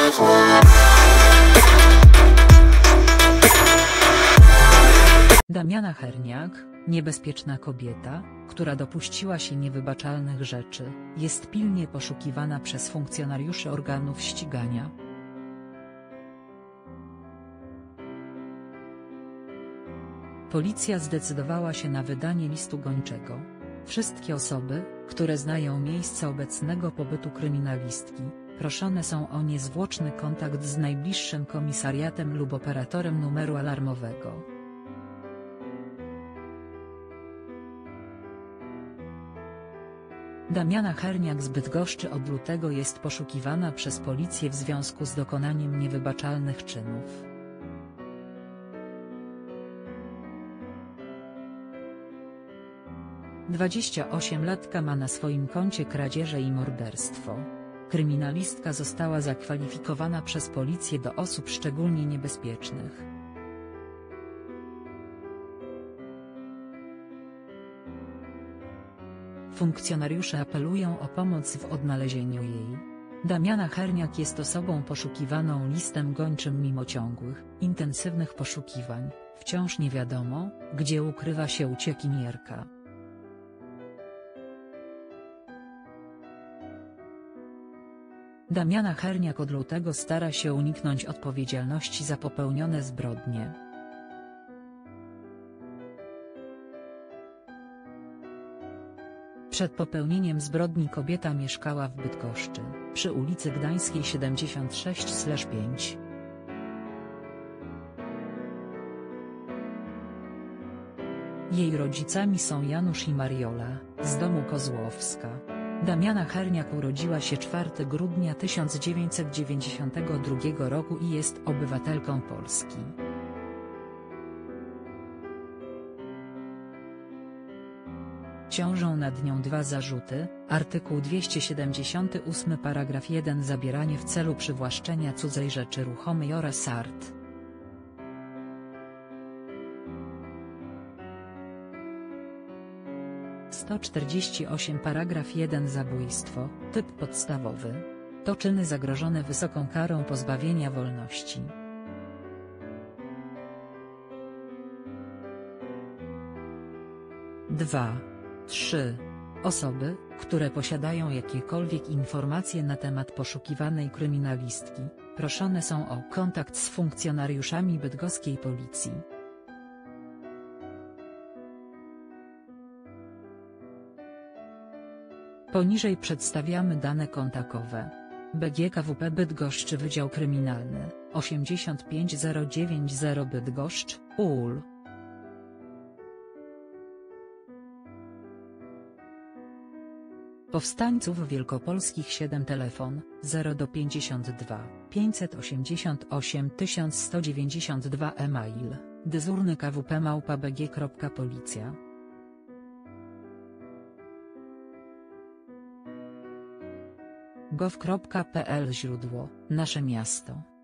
Damiana Herniak, niebezpieczna kobieta, która dopuściła się niewybaczalnych rzeczy, jest pilnie poszukiwana przez funkcjonariuszy organów ścigania. Policja zdecydowała się na wydanie listu gończego. Wszystkie osoby, które znają miejsce obecnego pobytu kryminalistki, proszone są o niezwłoczny kontakt z najbliższym komisariatem lub operatorem numeru alarmowego. Damiana Herniak z Bydgoszczy od lutego jest poszukiwana przez policję w związku z dokonaniem niewybaczalnych czynów. Dwudziestoośmiolatka ma na swoim koncie kradzieże i morderstwo. Kryminalistka została zakwalifikowana przez policję do osób szczególnie niebezpiecznych. Funkcjonariusze apelują o pomoc w odnalezieniu jej. Damiana Herniak jest osobą poszukiwaną listem gończym mimo ciągłych, intensywnych poszukiwań. Wciąż nie wiadomo, gdzie ukrywa się uciekinierka. Damiana Herniak od lutego stara się uniknąć odpowiedzialności za popełnione zbrodnie. Przed popełnieniem zbrodni kobieta mieszkała w Bydgoszczy, przy ulicy Gdańskiej 76/5. Jej rodzicami są Janusz i Mariola, z domu Kozłowska. Damiana Herniak urodziła się 4 grudnia 1992 roku i jest obywatelką Polski. Ciążą nad nią 2 zarzuty, artykuł 278 paragraf 1 zabieranie w celu przywłaszczenia cudzej rzeczy ruchomej oraz art. 148 paragraf 1 zabójstwo, typ podstawowy. To czyny zagrożone wysoką karą pozbawienia wolności. Dwa. 3. Osoby, które posiadają jakiekolwiek informacje na temat poszukiwanej kryminalistki, proszone są o kontakt z funkcjonariuszami bydgoskiej policji. Poniżej przedstawiamy dane kontakowe. BGKWP Bydgoszczy Wydział Kryminalny, 85090 Bydgoszcz, UL. Powstańców Wielkopolskich 7 telefon, 0 52 588 1192 e-mail, dyżurny kwp@bg.policja. gov.pl Źródło, Nasze Miasto.